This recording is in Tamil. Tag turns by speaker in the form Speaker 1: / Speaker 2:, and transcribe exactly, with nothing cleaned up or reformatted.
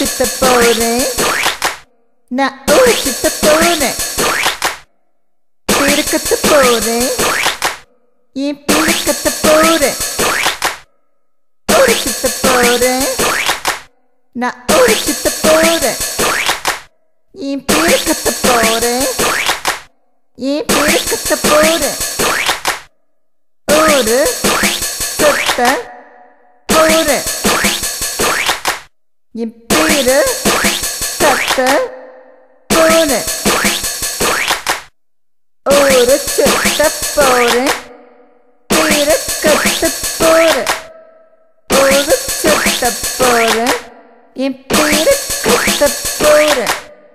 Speaker 1: சுத்த போறேன், நான் ஊர் சுத்த போறேன், பிறக்கத்த போறேன், என் பிறக்கத்த போறேன், ஊர் சுத்த போறேன், நான் ஊர் சுத்த போறேன், என் பிறக்கத்த போறேன், என் பிறக்கத்த போறேன், ஊரு சுத்த போறேன், என் பேரு கத்த போறேன், ஊரு சுத்த போறேன், பேரு கத்த போறேன், ஊரு சுத்த போறேன், என் பேரு கத்த